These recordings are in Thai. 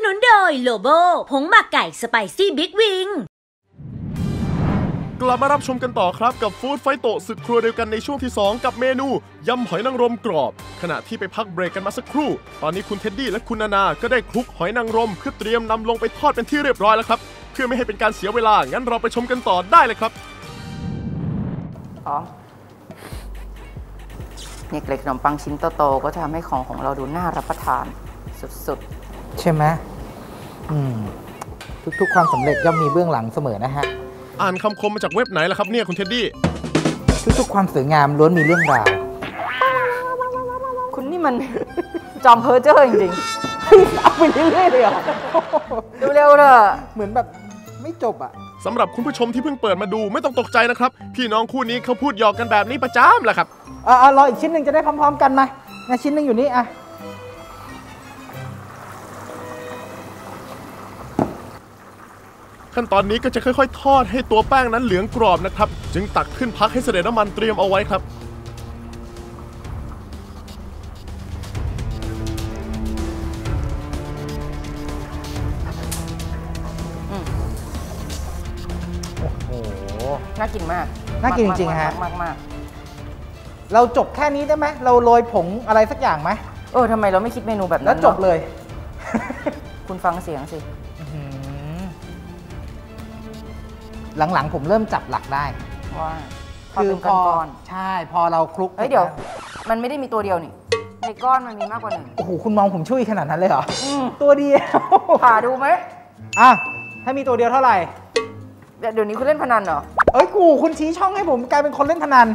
นุนโดยโลโบผงหมักไก่สไปซี่บิ๊กวิงกลับมารับชมกันต่อครับกับฟู้ดไฟโตศึกครัวเดียวกันในช่วงที่2กับเมนูยำหอยนางรมกรอบขณะที่ไปพักเบรกกันมาสักครู่ตอนนี้คุณเท็ดดี้และคุณนานาก็ได้คลุกหอยนางรมเพื่อเตรียมนำลงไปทอดเป็นที่เรียบร้อยแล้วครับเพื่อไม่ให้เป็นการเสียเวลางั้นเราไปชมกันต่อได้เลยครับนี่เกล็ดขนมปังชิ้นโตๆก็จะทำให้ของเราดูน่ารับประทานสุดๆใช่ไหมทุกๆความสำเร็จย่อมมีเบื้องหลังเสมอนะฮะอ่านคำคมมาจากเว็บไหนล่ะครับเนี่ยคุณเท็ดดี้ทุกๆความสวยงามล้วนมีเรื่องราวคุณนี่มันจอมเพ้อเจ้อจริงๆเอาไปเรื่อยๆเลยเหรอดูเร็วเถอะเหมือนแบบไม่จบอ่ะสำหรับคุณผู้ชมที่เพิ่งเปิดมาดูไม่ต้องตกใจนะครับพี่น้องคู่นี้เขาพูดหยอกกันแบบนี้ประจำแหละครับรออีกชิ้นหนึ่งจะได้พร้อมๆกันมาชิ้นหนึ่งอยู่นี่อ่ะขั้นตอนนี้ก็จะค่อยๆทอดให้ตัวแป้งนั้นเหลืองกรอบนะครับจึงตักขึ้นพักให้เสด็จน้ำมันเตรียมเอาไว้ครับโอ้โหน่ากินมากน่ากินจริงๆฮะมากเราจบแค่นี้ได้ไหมเราโรยผงอะไรสักอย่างไหมทำไมเราไม่คิดเมนูแบบนั้นแล้วจบเลยคุณฟังเสียงสิหลังๆผมเริ่มจับหลักได้ว่าคือพอใช่พอเราคลุกเดี๋ยวมันไม่ได้มีตัวเดียวนี่ในก้อนมันมีมากกว่าหนึ่งโอ้โหคุณมองผมช่วยขนาดนั้นเลยเหรอตัวเดียวผ่าดูไหมถ้ามีตัวเดียวเท่าไหร่เดี๋ยวนี้คุณเล่นพนันเหรอคุณชี้ช่องให้ผมกลายเป็นคนเล่นพนัน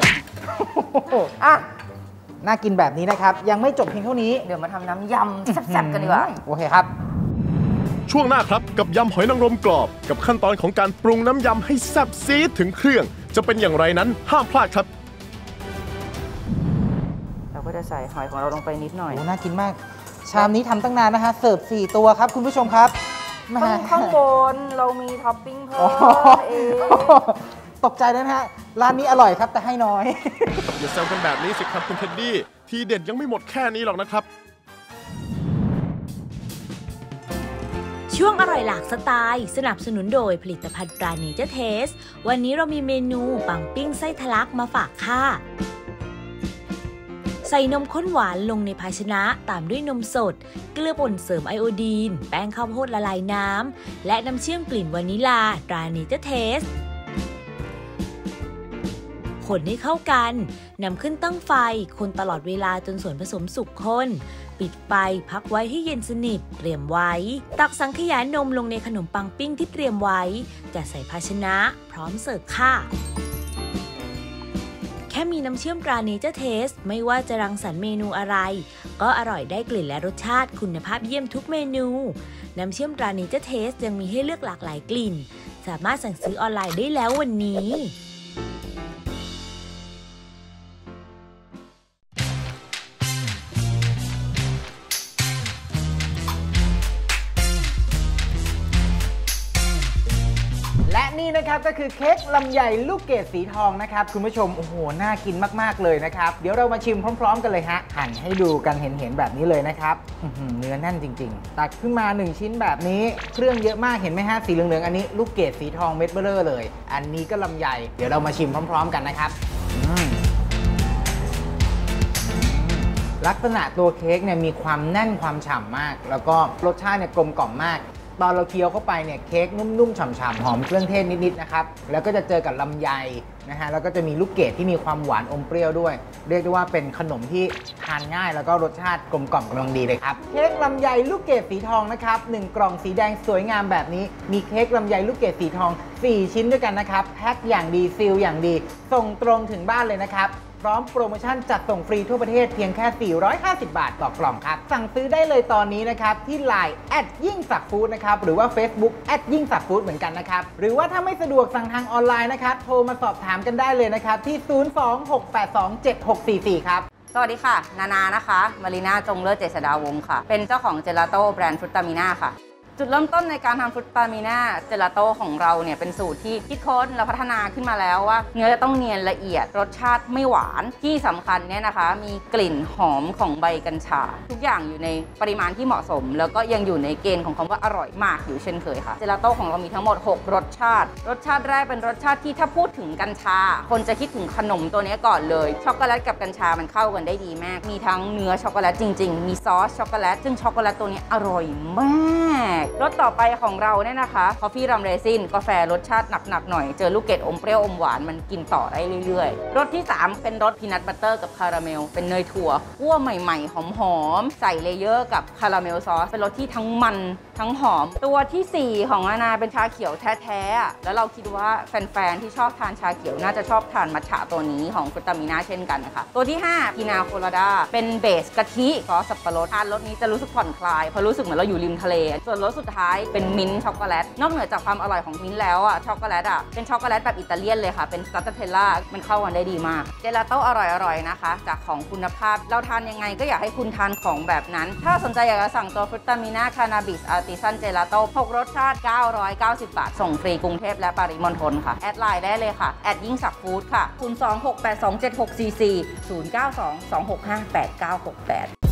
น่ากินแบบนี้นะครับยังไม่จบเพียงเท่านี้เดี๋ยวมาทำน้ำยำแซ่บๆกันดีกว่าโอเคครับช่วงหน้าครับกับยำหอยนางรมกรอบกับขั้นตอนของการปรุงน้ำยำให้แซ่บซีดถึงเครื่องจะเป็นอย่างไรนั้นห้ามพลาดครับเราก็จะใส่หอยของเราลงไปนิดหน่อยน่ากินมากชามนี้ทำตั้งนานนะฮะเสิร์ฟ4ตัวครับคุณผู้ชมครับข้างบนเรามีท็อปปิ้งเพิ่มเองตกใจนะฮะร้านนี้อร่อยครับแต่ให้น้อยอย่าแซวกันแบบนี้สิครับคุณเท็ดดี้ทีเด็ดยังไม่หมดแค่นี้หรอกนะครับช่วงอร่อยหลากสไตล์สนับสนุนโดยผลิตภัณฑ์ตราเนเจอร์เทสวันนี้เรามีเมนูปังปิ้งไส้ทะลักมาฝากค่ะใส่นมข้นหวานลงในภาชนะตามด้วยนมสดเกลือป่นเสริมไอโอดีนแป้งข้าวโพดละลายน้ำและน้ำเชื่อมกลิ่นวานิลาตราเนเจอร์เทสคนให้เข้ากันนำขึ้นตั้งไฟคนตลอดเวลาจนส่วนผสมสุกข้นปิดไฟพักไว้ให้เย็นสนิทเตรียมไว้ตักสังขยานมลงในขนมปังปิ้งที่เตรียมไว้จัดใส่ภาชนะพร้อมเสิร์ฟค่ะแค่มีน้ำเชื่อมตราเนเจอร์เทสไม่ว่าจะรังสรรค์เมนูอะไรก็อร่อยได้กลิ่นและรสชาติคุณภาพเยี่ยมทุกเมนูน้ำเชื่อมตราเนเจอร์เทสยังมีให้เลือกหลากหลายกลิ่นสามารถสั่งซื้อออนไลน์ได้แล้ววันนี้และนี่นะครับก็คือเค้กลำไยลูกเกดสีทองนะครับคุณผู้ชมโอ้โหน่ากินมากๆเลยนะครับเดี๋ยวเรามาชิมพร้อมๆกันเลยฮะหั่นให้ดูกันเห็นแบบนี้เลยนะครับเนื้อแน่นจริงๆตักขึ้นมา1ชิ้นแบบนี้เครื่องเยอะมากเห็นไหมฮะสีเหลืองๆอันนี้ลูกเกดสีทองเม็ดเบ้อเร่อเลยอันนี้ก็ลำไยเดี๋ยวเรามาชิมพร้อมๆกันนะครับลักษณะตัวเค้กเนี่ยมีความแน่นความฉ่ำมากแล้วก็รสชาติเนี่ยกลมกล่อมมากตอนเราเคี้ยวเข้าไปเนี่ยเค้กนุ่มๆฉ่ำๆหอมเครื่องเทศนิดๆนะครับแล้วก็จะเจอกับลำไยนะฮะแล้วก็จะมีลูกเกดที่มีความหวานอมเปรี้ยวด้วยเรียกได้ว่าเป็นขนมที่ทานง่ายแล้วก็รสชาติกลมกล่อมกำลังดีเลยครับเค้กลำไยลูกเกดสีทองนะครับ1กล่องสีแดงสวยงามแบบนี้มีเค้กลำไยลูกเกดสีทอง4ชิ้นด้วยกันนะครับแพ็คอย่างดีซีลอย่างดีส่งตรงถึงบ้านเลยนะครับพร้อมโปรโมชั่นจัดส่งฟรีทั่วประเทศเพียงแค่450 บาทต่อกล่องครับสั่งซื้อได้เลยตอนนี้นะครับที่ LINE ยิ่งศักดิ์ฟู้ดนะครับหรือว่า Facebook ยิ่งศักดิ์ฟู้ดเหมือนกันนะครับหรือว่าถ้าไม่สะดวกสั่งทางออนไลน์นะครับโทรมาสอบถามกันได้เลยนะครับที่026827644ครับสวัสดีค่ะนานานะคะมารีนาจงเลิศเจษฎาวงศ์ค่ะเป็นเจ้าของเจลาโต้แบรนด์ฟรุตตามิน่าค่ะจุดเริ่มต้นในการทำฟรุตตามิน่าเจลาโต้ของเราเนี่ยเป็นสูตรที่คิดค้นและพัฒนาขึ้นมาแล้วว่าเนื้อจะต้องเนียนละเอียดรสชาติไม่หวานที่สำคัญเนี่ยนะคะมีกลิ่นหอมของใบกัญชาทุกอย่างอยู่ในปริมาณที่เหมาะสมแล้วก็ยังอยู่ในเกณฑ์ของคำว่าอร่อยมากอยู่เช่นเคยค่ะเจลาโต้ของเรามีทั้งหมด6รสชาติแรกเป็นรสชาติที่ถ้าพูดถึงกัญชาคนจะคิดถึงขนมตัวนี้ก่อนเลยช็อกโกแลตกับกัญชามันเข้ากันได้ดีมากมีทั้งเนื้อช็อกโกแลตจริงๆมีซอสช็อกโกแลตซึ่งช็อกโกแลตตัวนี้อร่อยมากรสต่อไปของเราเนี่ยนะคะคอฟฟี่รัมเรซินกาแฟรสชาติหนักๆหน่อยเจอลูกเกดอมเปรี้ยวอมหวานมันกินต่อได้เรื่อยๆรสที่3เป็นรสพีนัทบัตเตอร์กับคาราเมลเป็นเนยถั่วคั่วใหม่ๆหอมๆใส่เลเยอร์กับคาราเมลซอสเป็นรสที่ทั้งมันทั้งหอมตัวที่4ของอาณาเป็นชาเขียวแท้ๆแล้วเราคิดว่าแฟนๆที่ชอบทานชาเขียวน่าจะชอบทานมัทฉะตัวนี้ของฟรุตตามิน่าเช่นกันนะคะตัวที่5พีนาโคลาดาเป็นเบสกะทิซอสสับปะรดทานรสนี้จะรู้สึกผ่อนคลายเพราะรู้สึกเหมือนเราอยู่ริมทะเลส่วนรสสุดท้ายเป็นมิ้นท์ช็อกโกแลตนอกเหนือจากความอร่อยของมิ้นท์แล้วช็อกโกแลตเป็นช็อกโกแลตแบบอิตาเลียนเลยค่ะเป็นสตาร์เทลล่ามันเข้ากันได้ดีมากเจลาโต้อร่อยๆนะคะจากของคุณภาพเราทานยังไงก็อยากให้คุณทานของแบบนั้นถ้าสนใจอยากจะสั่งตัวฟรุตตามิน่าคานาบิสอาร์ติซันเจลาโต้6รสชาติ990 บาทส่งฟรีกรุงเทพและปริมณฑลค่ะแอดไลน์ได้เลยค่ะแอดยิ่งศักดิ์ฟู้ดค่ะ026827644 09226589968